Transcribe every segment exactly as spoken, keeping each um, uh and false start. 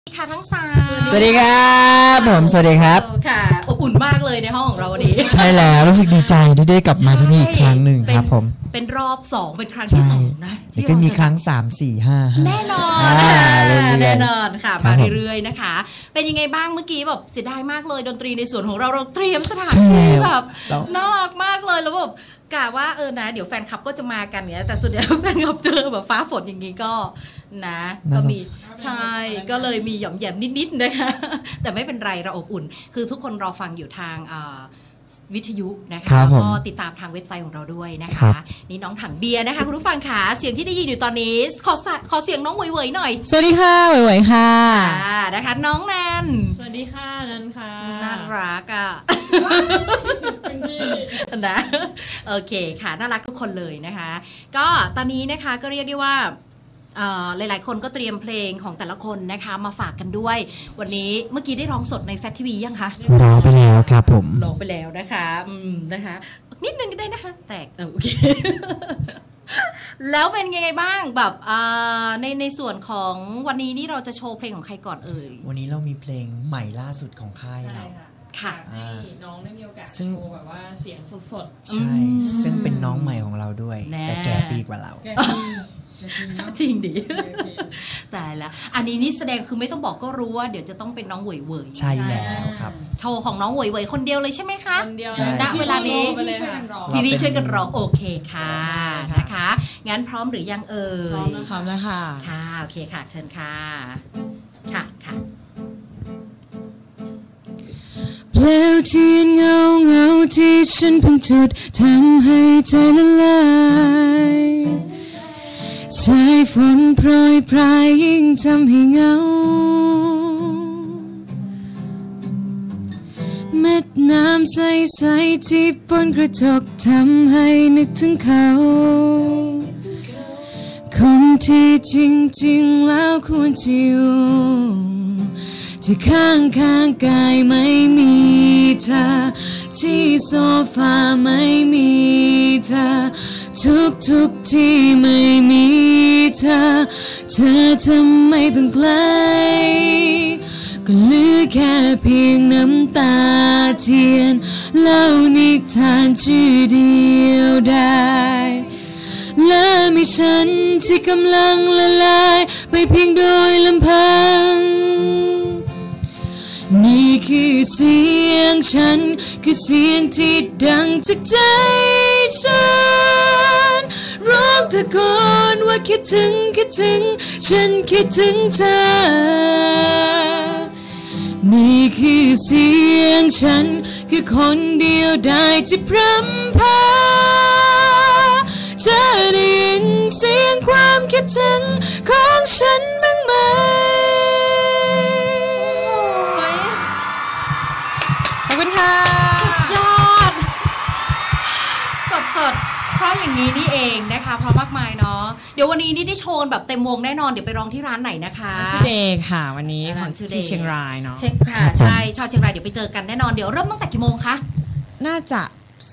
ค่ะทั้งสามสวัสดีครับผมสวัสดีครับค่ะอบอุ่นมากเลยในห้องของเราวันนี้ใช่แล้วรู้สึกดีใจที่ได้กลับมาที่นี่อีกครั้งหนึ่งครับผมเป็นรอบสองเป็นครั้งที่สองนะที่ก็มีครั้งสามสี่ห้าแน่นอนแน่นอนค่ะมาเรื่อยๆนะคะเป็นยังไงบ้างเมื่อกี้แบบเสียดายมากเลยดนตรีในส่วนของเราเราเตรียมสถานที่แบบน่ารักมากเลยแล้วแบบกะว่าเออนะเดี๋ยวแฟนคลับก็จะมากันเนี้ยแต่ส่วนใหญ่แฟนคลับเจอแบบฟ้าฝนอย่างนี้ก็นะก็มีใช่ก็เลยมีหย่อมแยมนิดๆนะคะแต่ไม่เป็นไรเราอบอุ่นคือทุกคนรอฟังอยู่ทางวิทยุนะคะแล้วก็ติดตามทางเว็บไซต์ของเราด้วยนะคะนี่น้องถังเบียร์นะคะคุณผู้ฟังค่ะเสียงที่ได้ยินอยู่ตอนนี้ขอขอเสียงน้องเหวยๆหน่อยสวัสดีค่ะเหวยๆค่ะนะคะน้องนันสวัสดีค่ะนันค่ะน่ารักอ่ะนะโอเคค่ะน่ารักทุกคนเลยนะคะก็ตอนนี้นะคะก็เรียกได้ว่าหลายๆคนก็เตรียมเพลงของแต่ละคนนะคะมาฝากกันด้วยวันนี้เมื่อกี้ได้ร้องสดในแฟททีวียังคะร้องไปแล้วครับผมร้องไปแล้วนะคะอืมนะคะนิดนึงก็ได้นะคะแตกโอเคแล้วเป็นยังไงบ้างแบบในในส่วนของวันนี้นี่เราจะโชว์เพลงของใครก่อนเอ่ยวันนี้เรามีเพลงใหม่ล่าสุดของค่ายเราค่ะให้น้องได้มีโอกาสโชว์แบบว่าเสียงสดๆใช่ซึ่งเป็นน้องใหม่ของเราด้วยแต่แก่ปีกว่าเราจริงดิแต่ละอันนี้นี่แสดงคือไม่ต้องบอกก็รู้ว่าเดี๋ยวจะต้องเป็นน้องเหวยเวยใช่แล้วครับโชว์ของน้องเหวยเวยคนเดียวเลยใช่ไหมคะคนเดียวณเวลานี้พี่พี่ช่วยกันร้องโอเคค่ะนะคะงั้นพร้อมหรือยังเอ่ยพร้อมแล้วค่ะค่ะค่ะโอเคค่ะเชิญค่ะค่ะค่ะเปลวเทียนเงาเงาที่ฉันเพิ่งจุดทำให้ใจละลายสายฝนโปรยปลายยิ่งทำให้เงาเม็ดน้ำใสๆที่บนกระจกทำให้นึกถึงเขาคนที่จริงๆแล้วควรจะอยู่ที่ข้างข้างกายไม่มีเธอที่โซฟาไม่มีเธอทุกทุกที่ไม่มีเธอเธอทำไมต้องไกลก็เหลือแค่เพียงน้ำตาเทียนเล่านิทานชื่อเดียวได้และมีฉันที่กำลังละลายไปเพียงโดยลำพังนี่คือเสียงฉันคือเสียงที่ดังจากใจฉันร้องตะโกนว่าคิดถึงคิดถึงฉันคิดถึงเธอนี่คือเสียงฉันคือคนเดียวได้ที่พร่ำพาเธอได้ยินเสียงความคิดถึงของฉันบ้างไหมขอบคุณค่ะสุดยอดสดสดเพราะอย่างนี้นี่เองนะคะเพราะมากมายเนาะเดี๋ยววันนี้นี่ได้โชว์แบบเต็มวงแน่นอนเดี๋ยวไปร้องที่ร้านไหนนะคะชื่อเดย์ค่ะวันนี้ของที่เชียงรายเนาะเช็คค่ะใช่ชาวเชียงรายเดี๋ยวไปเจอกันแน่นอนเดี๋ยวเริ่มตั้งแต่กี่โมงคะน่าจะ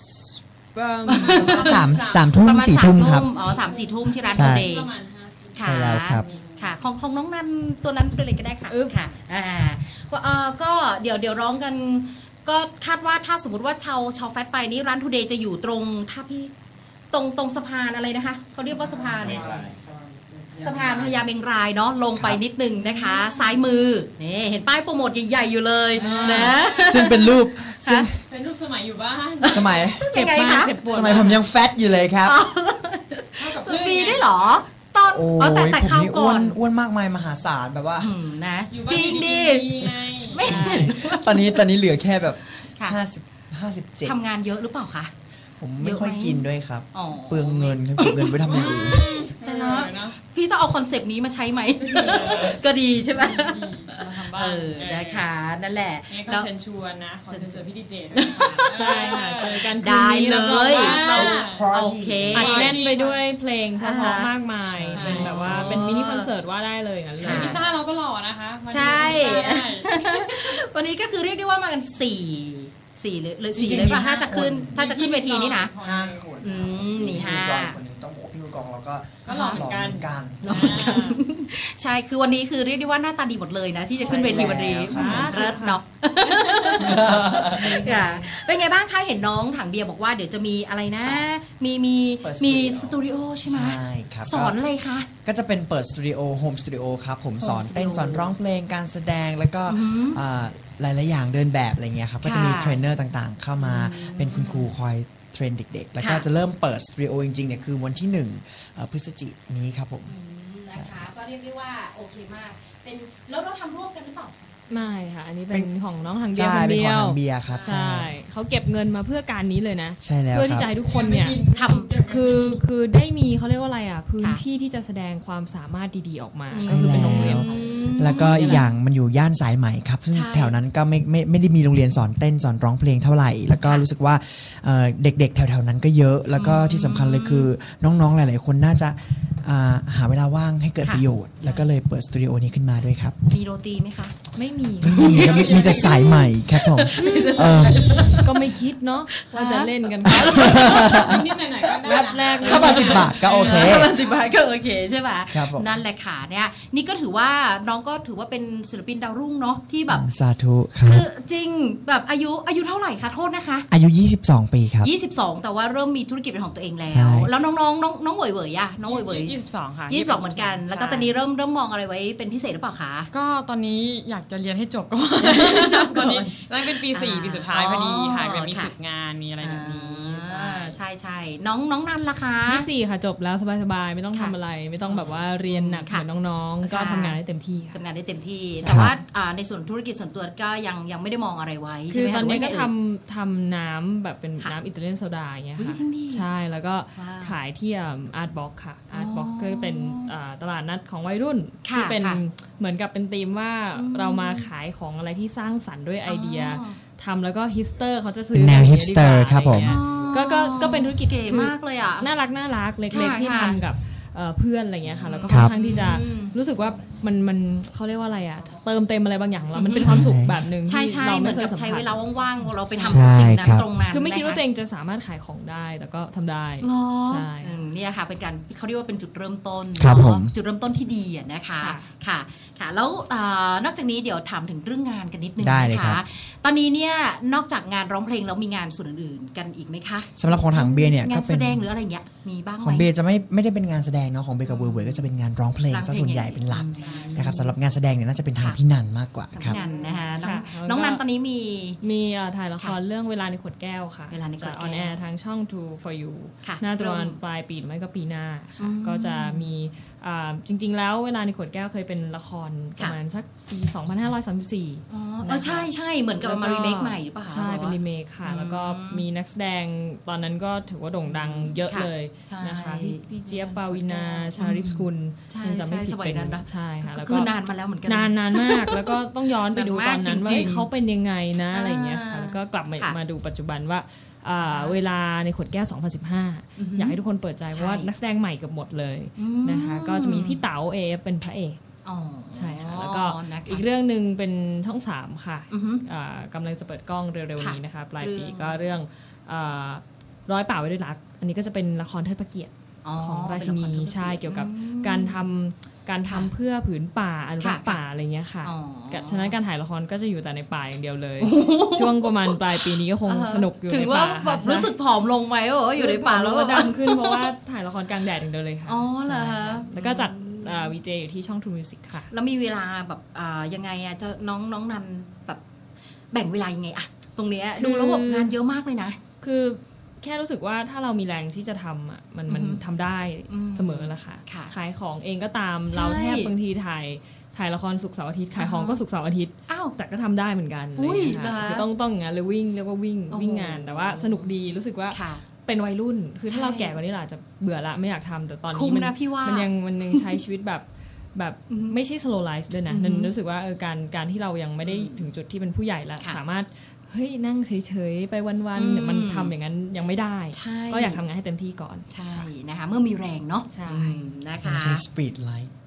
สามสามทุ่มสี่ทุ่มครับอ๋อสามสี่ทุ่มที่ร้านเดย์ค่ะแล้วครับค่ะของของน้องนันตัวนั้นเป็นอะไรก็ได้ค่ะค่ะอ่าก็เดี๋ยวเดี๋ยวร้องกันก็คาดว่าถ้าสมมติว่าชาวชาวแฟตไปนี่ร้านทูเดย์จะอยู่ตรงถ้าพี่ตรงตรงสะพานอะไรนะคะเขาเรียกว่าสะพานสะพานพญาเมงรายเนาะลงไปนิดนึงนะคะซ้ายมือนี่เห็นป้ายโปรโมทใหญ่ๆอยู่เลยนะซึ่งเป็นรูปซึ่งเป็นรูปสมัยอยู่บ้านสมัยเจ็บมากสมัยผมยังแฟตอยู่เลยครับสปีด้วยเหรอตอนอ๋อแต่แต่ข้าวก่อนอ้วนมากมายมหาศาลแบบว่านะจริงดิไม่ตอนนี้ตอนนี้เหลือแค่แบบห้าสิบห้าสิบเจ็ดทำงานเยอะหรือเปล่าคะผมไม่ค่อยกินด้วยครับเปลืองเงินครับเปลืองเงินไปทำอย่างอื่นแต่เนาะพี่ต้องเอาคอนเซปต์นี้มาใช้ไหมก็ดีใช่ไหมเออนะคะนั่นแหละแล้วเชิญชวนนะขอเชิญชวนพี่ดีเจด้วยใช่ค่ะเจอกันได้เลยโอเคอัดแน่นไปด้วยเพลงเพราะๆมากมายเป็นแบบว่าเป็นมินิคอนเสิร์ตว่าได้เลยกันเลยกีตาร์เราก็หล่อนะคะใช่วันนี้ก็คือเรียกได้ว่ามากันสี่สี่หรือสี่เลยป่ะถ้าจะขึ้นถ้าจะขึ้นเวทีนี่นะห้าคนอืมมีห้าคนนึงต้องบอกพี่กองแล้วก็ก็หล่อเหมือนกันใช่คือวันนี้คือเรียกได้ว่าหน้าตาดีหมดเลยนะที่จะขึ้นเวทีวันนี้เลิศเนาะเป็นไงบ้างคะเห็นน้องถังเบียร์บอกว่าเดี๋ยวจะมีอะไรนะมีมีมีสตูดิโอใช่ไหมใช่ครับสอนอะไรคะก็จะเป็นเปิดสตูดิโอโฮมสตูดิโอครับผมสอนเต้นสอนร้องเพลงการแสดงแล้วก็หลายๆอย่างเดินแบบอะไรเงี้ยครับก็จะมีเทรนเนอร์ต่างๆเข้ามาเป็นคุณครูคอยเทรนเด็กๆแล้วก็จะเริ่มเปิดสตูดิโอจริงๆเนี่ยคือวันที่หนึ่งพฤศจิกายนนี้ครับผมนะคะก็เรียกได้ว่าโอเคมากเป็นแล้วเราทำร่วมกันหรือเปล่าไม่ค่ะอันนี้เป็นของน้องถังเบียร์คนเดียวใช่เป็นของถังเบียร์ครับใช่เขาเก็บเงินมาเพื่อการนี้เลยนะใช่แล้วเพื่อที่จะให้ทุกคนเนี่ยทำคือคือได้มีเขาเรียกว่าอะไรอ่ะพื้นที่ที่จะแสดงความสามารถดีๆออกมาก็คือเป็นโรงเรียนแล้วก็อีกอย่างมันอยู่ย่านสายใหม่ครับซึ่งแถวนั้นก็ไม่ไม่ไม่ได้มีโรงเรียนสอนเต้นสอนร้องเพลงเท่าไหร่แล้วก็รู้สึกว่าเด็กๆแถวๆนั้นก็เยอะแล้วก็ที่สำคัญเลยคือน้องๆหลายๆคนน่าจะหาเวลาว่างให้เกิดประโยชน์แล้วก็เลยเปิดสตูดิโอนี้ขึ้นมาด้วยครับมีโรตีไหมคะไม่มีไม่มีครับมีแต่สายใหม่ครับผมก็ไม่คิดเนาะว่าจะเล่นกันนิดหน่อยๆก็ได้แบบแรกถ้าบาทสิบบาทก็โอเคถ้าบาทสิบบาทก็โอเคใช่ไหมนั่นแหละค่ะเนี่ยนี่ก็ถือว่าน้องก็ถือว่าเป็นศิลปินดาวรุ่งเนาะที่แบบสาธุครับคือจริงแบบอายุอายุเท่าไหร่คะโทษนะคะอายุยี่สิบสองปีครับยี่สิบสองแต่ว่าเริ่มมีธุรกิจเป็นของตัวเองแล้วแล้วน้องๆน้องน้องเหวยเหวยอะน้องเหวยเหวยยี่สิบสองค่ะยี่สิบสองเหมือนกันแล้วก็ตอนนี้เริ่มเริ่มมองอะไรไว้เป็นพิเศษหรือเปล่าคะก็ตอนนี้อยากจะเรียนให้จบก่อนจบตอนนี้นั่นเป็นปีสี่ปีสุดท้ายพอดีค่ะแบบมีฝึกงานมีอะไรแบบนี้ใช่ใช่ใช่น้องน้องนันล่ะคะยี่สิบสี่ค่ะจบแล้วสบายๆไม่ต้องทำอะไรไม่ต้องแบบว่าเรียนหนักเหมือนน้องๆก็ทำงานได้เต็มที่ทำงานได้เต็มที่แต่ว่าในส่วนธุรกิจส่วนตัวก็ยังยังไม่ได้มองอะไรไว้คือตอนนี้ก็ทำทำน้ำแบบเป็นน้ำอิตาเลียนโซดาอย่างเงี้ยค่ะใช่แล้วก็ขายที่อาร์ตบ็อกค่ะอาร์ตบ็อกก็เป็นตลาดนัดของวัยรุ่นที่เป็นเหมือนกับเป็นธีมว่าเรามาขายของอะไรที่สร้างสรรค์ด้วยไอเดียทำแล้วก็ฮิปสเตอร์เขาจะซื้อแนวฮิปสเตอร์ครับผมก็ก็ก็เป็นธุรกิจเก๋มากเลยอ่ะน่ารักน่ารักเล็กๆที่ทำกับเพื่อนอะไรเงี้ยค่ะแล้วก็ค่อนข้างที่จะรู้สึกว่ามันมันเขาเรียกว่าอะไรอ่ะเติมเต็มอะไรบางอย่างเรามันเป็นความสุขแบบนึงที่เราไม่เคยสัมผัสใช้เวลาว่างๆเราไปทำสิ่งนั้นตรงนั้นคือไม่คิดว่าตัวเองจะสามารถขายของได้แต่ก็ทำได้ใช่นี่ค่ะเป็นการเขาเรียกว่าเป็นจุดเริ่มต้นจุดเริ่มต้นที่ดีนะคะค่ะค่ะแล้วนอกจากนี้เดี๋ยวถามถึงเรื่องงานกันนิดนึงนะคะตอนนี้เนี่ยนอกจากงานร้องเพลงแล้วมีงานส่วนอื่นๆกันอีกไหมคะสำหรับของถังเบียร์เนี่ยงานแสดงหรืออะไรเงี้ยมีบ้างไหมของเบียร์จะไม่ไม่ได้เป็นงานแสดงเนาะของเบียร์กับเวอร์เวอร์ก็จะเป็นงานร้องเพลงซะส่วนใหญ่เป็นหลักนะครับสำหรับงานแสดงเนี่ยน่าจะเป็นทางพี่นันมากกว่าครับพี่นันนะคะน้องนันตอนนี้มีมีถ่ายละครเรื่องเวลาในขวดแก้วค่ะเวลาในขวดแก้วออนแอร์ทางช่อง True for You น่าจะประมาณปลายปีหรือไม่ก็ปีหน้าค่ะก็จะมีจริงๆแล้วเวลาในขวดแก้วเคยเป็นละครประมาณสักปีสองพันห้าร้อยสามสิบสี่อ๋อใช่ใช่เหมือนกับมารีเมคใหม่หรือเปล่าใช่เป็นรีเมคค่ะแล้วก็มีนักแสดงตอนนั้นก็ถือว่าโด่งดังเยอะเลยนะคะพี่เจี๊ยบปาวินาชาริฟสกุลจะไม่ผิดเป็นใช่ค่ะแล้วก็คือนานมาแล้วเหมือนกันนานนานมากแล้วก็ต้องย้อนไปดูตอนนั้นว่าเขาเป็นยังไงนะอะไรอย่างเงี้ยค่ะแล้วก็กลับมามาดูปัจจุบันว่าเวลาในขวดแก้วสองพันสิบห้าอยากให้ทุกคนเปิดใจเพราะว่านักแสดงใหม่เกือบหมดเลยนะคะก็จะมีพี่เต๋าเอฟเป็นพระเอกใช่ค่ะแล้วก็อีกเรื่องนึงเป็นช่องสามค่ะกำลังจะเปิดกล้องเร็วๆนี้นะคะปลายปีก็เรื่องร้อยป่าไว้ด้วยรักอันนี้ก็จะเป็นละครเทิดพระเกียรติของราชินีใช่เกี่ยวกับการทำการทำเพื่อผืนป่าอนุรักษ์ป่าอะไรเงี้ยค่ะฉะนั้นการถ่ายละครก็จะอยู่แต่ในป่าอย่างเดียวเลยช่วงประมาณปลายปีนี้ก็คงสนุกอยู่ในป่าถึงว่าแบบรู้สึกผอมลงไหมว่าอยู่ในป่าแล้วก็ดำขึ้นเพราะว่าถ่ายละครกลางแดดอย่างเดียวเลยค่ะอ๋อเหรอแล้วก็จัดวีเจอยู่ที่ช่อง True Music ค่ะแล้วมีเวลาแบบยังไงอะจะน้องน้องนันแบบแบ่งเวลายังไงอะตรงเนี้ยดูแล้วแบบงานเยอะมากเลยนะคือแค่รู้สึกว่าถ้าเรามีแรงที่จะทำอ่ะมันมันทำได้เสมอแหละค่ะขายของเองก็ตามเราแทบบางทีถ่ายถ่ายละครศุกร์เสาร์อาทิตย์ขายของก็ศุกร์เสาร์อาทิตย์แต่ก็ทำได้เหมือนกันเลยค่ะคือต้องต้องอย่างนั้นเลยวิ่งเรียกว่าวิ่งวิ่งงานแต่ว่าสนุกดีรู้สึกว่าเป็นวัยรุ่นคือถ้าเราแก่กว่านี้เราจะเบื่อละไม่อยากทำแต่ตอนนี้มันมันยังมันยังใช้ชีวิตแบบแบบไม่ใช่ slow life ด้วยนะนั่นรู้สึกว่าเออการการที่เรายังไม่ได้ถึงจุดที่เป็นผู้ใหญ่แล้วสามารถเฮ้ยนั่งเฉยๆไปวันๆเนี่ยมันทำอย่างนั้นยังไม่ได้ก็อยากทำงานให้เต็มที่ก่อนใช่นะคะเมื่อมีแรงเนาะใช่นะคะใช้ speed life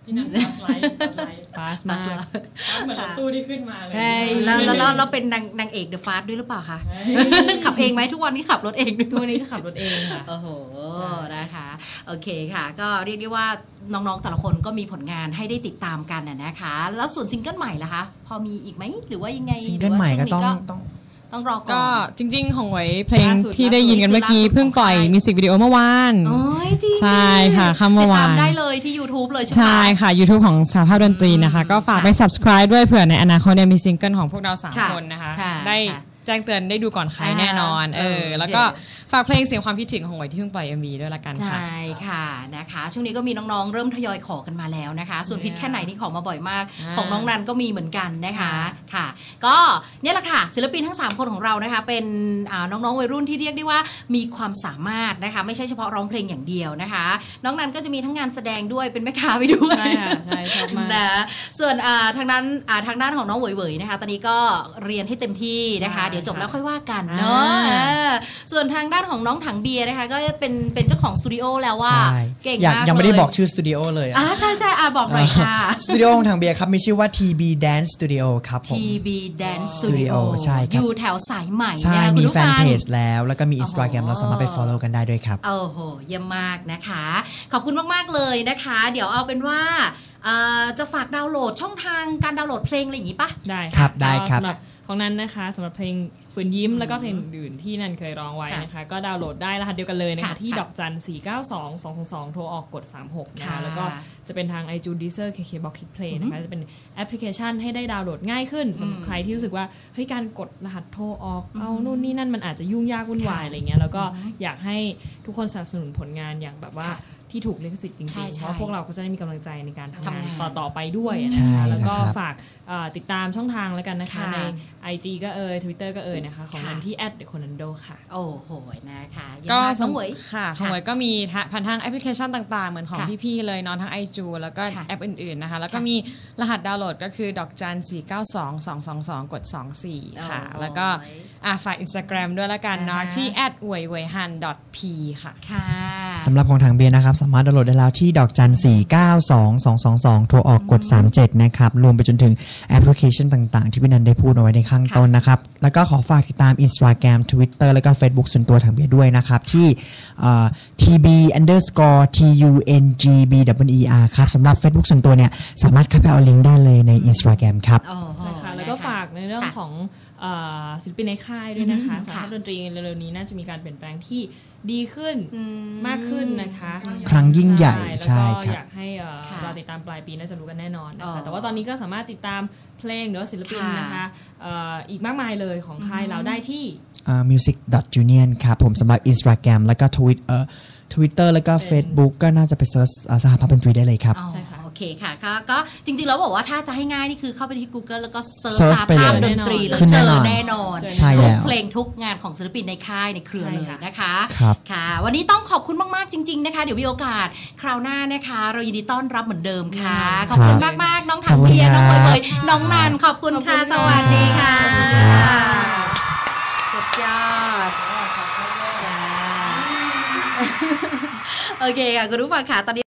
พี่นันฟาสไลท์ฟาสไลท์ฟาสมากเหมือนรถตู้ที่ขึ้นมาเลยใช่แล้วแล้วแล้วเราเป็นนางนางเอกเดอะฟาสด้วยหรือเปล่าคะขับเองไหมทุกวันนี้ขับรถเองด้วยทุกวันนี้ก็ขับรถเองค่ะโอ้โหนะคะโอเคค่ะ ก็เรียกได้ว่าน้องๆแต่ละคนก็มีผลงานให้ได้ติดตามกันนะคะ แล้วส่วนซิงเกิลใหม่ล่ะคะพอมีอีกไหมหรือว่ายังไงซิงเกิลใหม่ก็ต้องต้องต้องรอก่อนก็จริงๆของหวยเพลงล่าสุดที่ได้ยินกันเมื่อกี้เพิ่งปล่อยมิวสิกวิดีโอเมื่อวานโอ้ยจริงใช่ค่ะค่ำเมื่อวานติดตามได้เลยที่ YouTube เลยใช่ไหมใช่ค่ะ YouTube ของสาภาพดนตรีนะคะ ก็ฝากไป subscribe ด้วยเผื่อในอนาคตเนี่ยมีซิงเกิลของพวกเราสามค่ะคนนะคะค่ะได้ค่ะแจ้งเตือนได้ดูก่อนใครอ่าแน่นอนเอเอออแล้วก็โอเคฝากเพลงเสียงความคิดถึงของหวยที่เพิ่งปล่อย เอ็ม วี ด้วยละกันค่ะใช่ค่ะนะคะช่วงนี้ก็มีน้องๆเริ่มทยอยขอกันมาแล้วนะคะ ส่วนพิษแค่ไหนนี่ขอมาบ่อยมากอ่าของน้องนันก็มีเหมือนกันนะคะค่ะค่ะ ก็เนี่ยแหละค่ะศิลปินทั้งสามคนของเรานะคะเป็นอ่าน้องๆวัยรุ่นที่เรียกได้ว่ามีความสามารถนะคะไม่ใช่เฉพาะร้องเพลงอย่างเดียวนะคะ น้องนันก็จะมีทั้งงานแสดงด้วยเป็นแม่ค้าไปด้วยใช่ค่ะใช่ชอบมากนะส่วนอ่าทางนั้นอ่าทางด้านของน้องเหวยๆนะคะ ตอนนี้ก็เรียนให้เต็มที่นะคะใช่เดี๋ยวจบแล้วค่อยว่ากันอ่าเนาะเออส่วนทางด้านของน้องถังเบียร์นะคะก็เป็นเป็นเจ้าของสตูดิโอแล้วว่าใช่เก่งอยากมากยังไม่ได้เลยบอกชื่อสตูดิโอเลยอะอ่าใช่ใช่อ่าบอกหน่อยค่ะสตูดิโอของทางเบียร์ครับมีชื่อว่า ที บี Dance Studio ครับผมที บี Dance Studio Studio ใช่ครับอยู่แถวสายใหม่ใช่นะคะมีคุณผู้แฟนฟังเพจแล้ว แล้วก็มี Instagram อ๋อเราสามารถไป follow กันได้ด้วยครับโอ้โหเยี่ยมมากนะคะ ขอบคุณมาก ๆ เลยนะคะ เดี๋ยวเอาเป็นว่าเอ่อจะฝากดาวน์โหลดช่องทางการดาวน์โหลดเพลงอะไรอย่างนี้ปะได้ะครับได้ครับสำหรับของนั้นนะคะสำหรับเพลงฝืนยิ้มแล้วก็เพลงอื่นๆที่นันเคยร้องไว้นะคะ ก็ดาวน์โหลดได้รหัสเดียวกันเลยนะคะค่ะที่ค่ะดอกจันสี่เก้าสองสองสองโทรออกกดสามหกนะค่ะคะแล้วก็จะเป็นทาง iTunes Deezer เค เค Box Kick Play นะคะจะเป็นแอปพลิเคชันให้ได้ดาวน์โหลดง่ายขึ้นสำหรับใครที่รู้สึกว่าเฮ้ยการกดรหัสโทรออกเอานู่นนี่นั่นมันอาจจะยุ่งยากวุ่นวายอะไรเงี้ยแล้วก็อยากให้ทุกคนสนับสนุนผลงานอย่างแบบว่าค่ะที่ถูกลิขสิทธิ์จริงใช่ๆใช่เพราะพวกเราก็จะได้มีกำลังใจในการทำงานทำงานต่อต่อไปด้วยใช่นะคะแล้วก็นะครับฝากเอ่อติดตามช่องทางแล้วกันนะคะค่ะใน ไอ จี ก็เอ่ย Twitter ก็เอ่ยนะคะ ของค่ะนันที่ แอท เดอะ โคนันโด ค่ะโอ้โหนะคะเยี่ยมก็มากน้องเหวยค่ะของหวยก็มีทะผ่านทางแอปพลิเคชันต่างๆ เหมือนของค่ะพี่ๆเลยนอนทั้ง ไอจูแล้วก็ค่ะแอปอื่นๆนะคะ แล้วก็ค่ะมีรหัสดาวน์โหลดก็คือดอกจันสี่เก้าสองสองสองสองกดสองสี่ค่ะโอ้โหแล้วก็อ่ะฝาก Instagram ด้วยละกันเนาะอ่าฮะที่ แอท เวยเวยฮัน ดอท พี ค่ะค่ะสำหรับของทางเบียร์นะครับ สามารถดาวน์โหลดได้แล้วที่ดอกจันสี่เก้าสองสองสองสองโทรออกกดสามเจ็ดนะครับ รวมไปจนถึงแอปพลิเคชันต่างๆ ที่พี่นันได้พูดเอาไว้ในข้างต้นนะครับ แล้วก็ขอฝากติดตาม Instagram Twitter แล้วก็ Facebook ส่วนตัวทางเบียร์ด้วยนะครับ ที่เอ่อ ที บี underscore ที ยู เอ็น จี บี ดับเบิลยู อี อาร์ ครับสำหรับ Facebook ส่วนตัวเนี่ยสามารถเข้าไปเอาลิงก์ได้เลยใน Instagram ครับโอ้โหใช่ค่ะ แล้วก็นะคะฝากในเรื่องค่ะของเอ่อศิลปินในค่ายด้วยนะคะอืมสาค่ะขาดนตรีเร็วๆนี้น่าจะมีการเปลี่ยนแปลงที่ดีขึ้นอืมากขึ้นนะคะครั้งยิ่งใหญ่ใช่แล้วก็ครับอยากให้เอ่อค่ะรอติดตามปลายปีน่าจะรู้กันแน่นอนนะอ๋อคะ แต่ว่าตอนนี้ก็สามารถติดตามเพลงหรือว่าศิลปินค่ะนะคะเอ่ออีกมากมายเลยของค่ายอืมเราได้ที่ music union ครับผมสำหรับ Instagram แล้วก็ Twit เอ่อ Twitter แล้วก็ Facebook ก็น่าจะไปเซิร์ชสหภาพดนตรีได้เลยครับอ๋อใช่ค่ะโอเคค่ะก็ก็จริงๆแล้วบอกว่าถ้าจะให้ง่ายนี่คือเข้าไปที่ Google แล้วก็เซิร์ช Search สาไปเลยภาพดนตรีเลยขึ้นเจแน่นออนแน่นอนใช่แล้วทุกเพลงทุกงานของศิลปินในค่ายในเครือใช่เลยค่ะนะคะครับค่ะ วันนี้ต้องขอบคุณมากๆจริง ๆนะคะ เดี๋ยวมีโอกาสคราวหน้านะคะ เรายินดีต้อนรับเหมือนเดิมค่ะ ขอบคุณมากๆน้องถังเบียร์น้องเบยๆน้องนันขอบคุณค่ะ สวัสดีค่ะสุดยอดจ้าโอเคค่ะคุณผู้ฟังค่ะตอนนี้